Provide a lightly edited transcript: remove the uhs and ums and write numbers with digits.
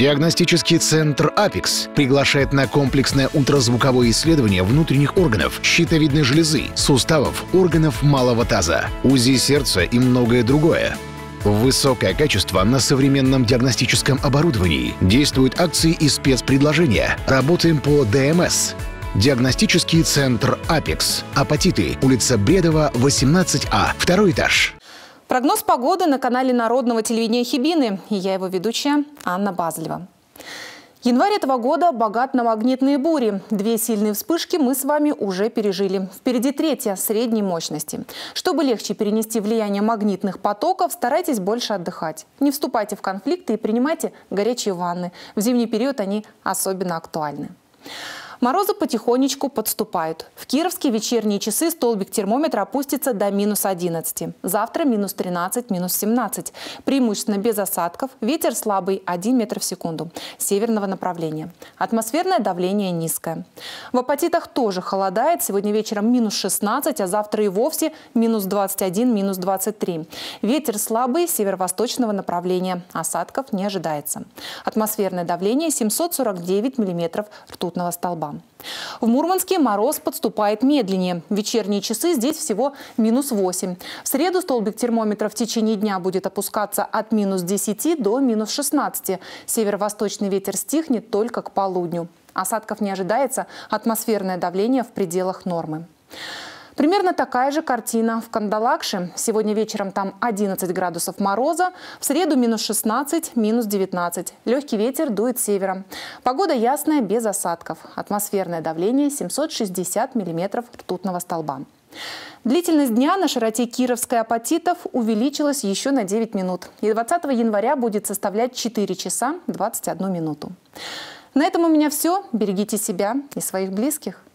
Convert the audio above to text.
Диагностический центр «Апекс» приглашает на комплексное ультразвуковое исследование внутренних органов, щитовидной железы, суставов, органов малого таза, УЗИ сердца и многое другое. Высокое качество на современном диагностическом оборудовании. Действуют акции и спецпредложения. Работаем по ДМС. Диагностический центр «Апекс». Апатиты. Улица Бредова, 18А. Второй этаж. Прогноз погоды на канале Народного телевидения Хибины. И я его ведущая Анна Базлева. Январь этого года богат на магнитные бури. 2 сильные вспышки мы с вами уже пережили. Впереди 3-я средней мощности. Чтобы легче перенести влияние магнитных потоков, старайтесь больше отдыхать. Не вступайте в конфликты и принимайте горячие ванны. В зимний период они особенно актуальны. Морозы потихонечку подступают. В кировские вечерние часы столбик термометра опустится до -11. Завтра -13, -17. Преимущественно без осадков. Ветер слабый 1 метр в секунду. Северного направления. Атмосферное давление низкое. В Апатитах тоже холодает. Сегодня вечером -16, а завтра и вовсе -21, -23. Ветер слабый северо-восточного направления. Осадков не ожидается. Атмосферное давление 749 миллиметров ртутного столба. В Мурманске мороз подступает медленнее. В вечерние часы здесь всего -8. В среду столбик термометра в течение дня будет опускаться от -10 до -16. Северо-восточный ветер стихнет только к полудню. Осадков не ожидается, атмосферное давление в пределах нормы. Примерно такая же картина в Кандалакше. Сегодня вечером там 11 градусов мороза, в среду -16, -19. Легкий ветер дует с севера. Погода ясная, без осадков. Атмосферное давление 760 миллиметров ртутного столба. Длительность дня на широте Кировской Апатитов увеличилась еще на 9 минут. И 20 января будет составлять 4 часа 21 минуту. На этом у меня все. Берегите себя и своих близких.